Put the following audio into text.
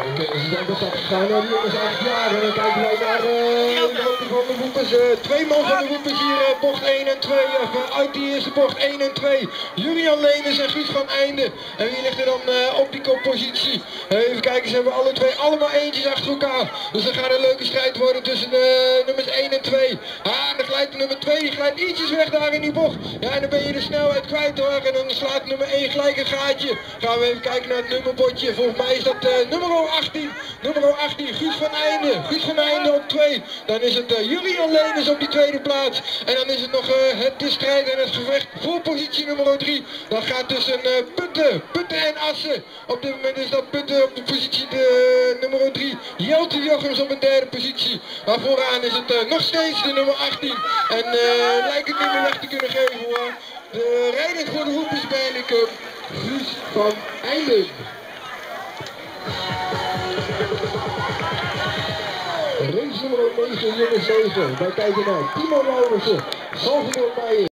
Ze zijn dat gegaan naar die jongens 8 jaar. En dan kijken wij naar de hoogte van de Woepers. 2 man van de Woepers hier, bocht 1 en 2. Uit die eerste bocht 1 en 2. Julian Leenes en Guus van Einde. En wie ligt er dan op die koppositie? Even kijken, ze hebben alle twee allemaal eentjes achter elkaar. Dus dan gaat een leuke strijd worden tussen nummers 1 en 2. Dan glijdt nummer 2, die glijdt ietsjes weg daar in die bocht. Ja, en dan ben je de snelheid kwijt hoor. En dan slaat nummer 1 gelijk een gaatje. Gaan we even kijken naar het nummerbordje. Volgens mij is dat nummer 18. Nummer 18, Guus van Einde. Guus van Einde op 2. Dan is het Julian Leenes op die tweede plaats. En dan is het nog de strijd en het gevecht voor positie nummer 3. Dat gaat tussen Putten en Assen. Op dit moment is dat Putten op de positie nummer 3. Jelte Jochems op een derde positie. Maar vooraan is het nog steeds de nummer 18. En lijkt het niet meer weg te kunnen geven hoor. De rijder voor de Woepers bij Cup, Guus van Einde. Race nummer 9, jongens 7. Wij kijken naar Timo Lauwersen, Salvador Meijer.